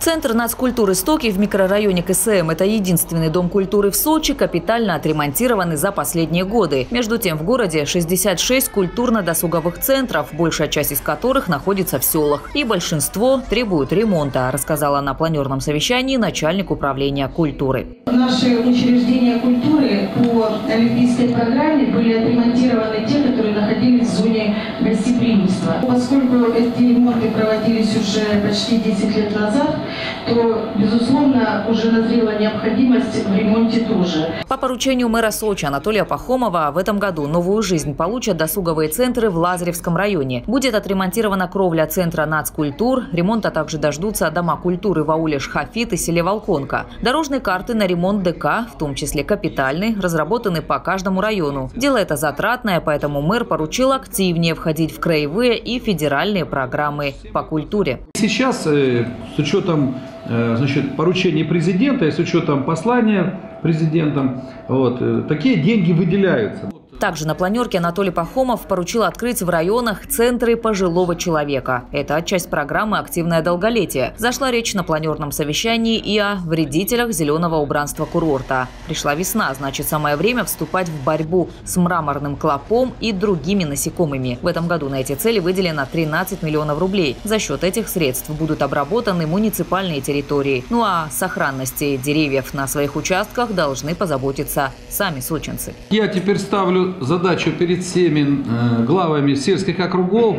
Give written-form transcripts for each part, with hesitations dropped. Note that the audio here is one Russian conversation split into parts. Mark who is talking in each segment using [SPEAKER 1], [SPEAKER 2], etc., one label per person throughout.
[SPEAKER 1] Центр нацкультуры «Стоки» в микрорайоне КСМ – это единственный дом культуры в Сочи, капитально отремонтированный за последние годы. Между тем, в городе 66 культурно-досуговых центров, большая часть из которых находится в селах. И большинство требуют ремонта, рассказала на планерном совещании начальник управления культуры.
[SPEAKER 2] Наши учреждения культуры по олимпийской программе были отремонтированы те, которые находились в зоне гостеприимства. Поскольку эти ремонты проводились уже почти 10 лет назад, то, безусловно, уже назрела необходимость в ремонте тоже.
[SPEAKER 1] По поручению мэра Сочи Анатолия Пахомова в этом году новую жизнь получат досуговые центры в Лазаревском районе. Будет отремонтирована кровля центра нацкультур, ремонта также дождутся дома культуры в ауле Шхафит и селе Волконка. Дорожные карты на ремонт ДК, в том числе капитальный, разработаны по каждому району. Дело это затратное, поэтому мэр поручил активнее входить в краевые и федеральные программы по культуре.
[SPEAKER 3] Сейчас с учетом поручений президента и с учетом послания президентом, такие деньги выделяются.
[SPEAKER 1] Также на планерке Анатолий Пахомов поручил открыть в районах центры пожилого человека. Это часть программы «Активное долголетие». Зашла речь на планерном совещании и о вредителях зеленого убранства курорта. Пришла весна, значит, самое время вступать в борьбу с мраморным клопом и другими насекомыми. В этом году на эти цели выделено 13 миллионов рублей. За счет этих средств будут обработаны муниципальные территории. Ну а о сохранности деревьев на своих участках должны позаботиться сами сочинцы.
[SPEAKER 3] Я теперь ставлю задачу перед всеми главами сельских округов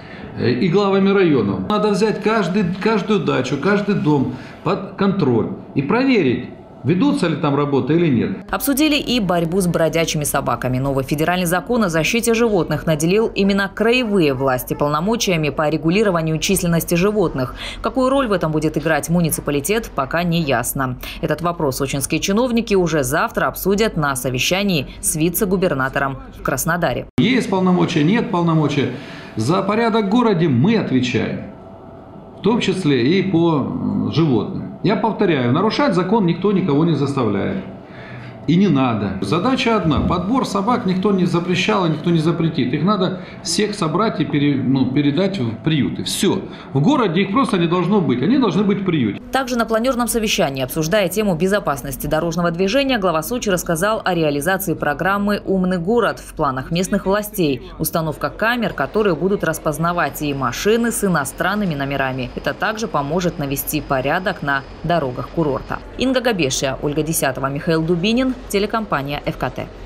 [SPEAKER 3] и главами районов. Надо взять каждую дачу, каждый дом под контроль и проверить, ведутся ли там работы или нет.
[SPEAKER 1] Обсудили и борьбу с бродячими собаками. Новый федеральный закон о защите животных наделил именно краевые власти полномочиями по регулированию численности животных. Какую роль в этом будет играть муниципалитет, пока не ясно. Этот вопрос сочинские чиновники уже завтра обсудят на совещании с вице-губернатором в Краснодаре.
[SPEAKER 3] Есть полномочия, нет полномочия. За порядок в городе мы отвечаем, в том числе и по животным. Я повторяю, нарушать закон никто никого не заставляет. И не надо. Задача одна. Подбор собак никто не запрещал и никто не запретит. Их надо всех собрать и передать в приюты. Все. В городе их просто не должно быть. Они должны быть в приюте.
[SPEAKER 1] Также на планерном совещании, обсуждая тему безопасности дорожного движения, глава Сочи рассказал о реализации программы «Умный город» в планах местных властей. Установка камер, которые будут распознавать и машины с иностранными номерами. Это также поможет навести порядок на дорогах курорта. Инга Габешия, Ольга Десятова, Михаил Дубинин, телекомпания ФКТ.